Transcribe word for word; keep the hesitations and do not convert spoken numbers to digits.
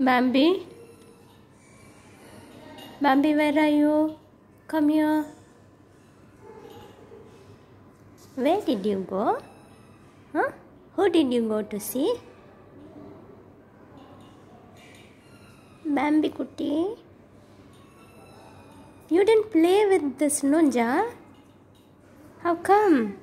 Bambi? Bambi, where are you? Come here. Where did you go? Huh? Who did you go to see? Bambi Kutti? You didn't play with the snow jar? How come?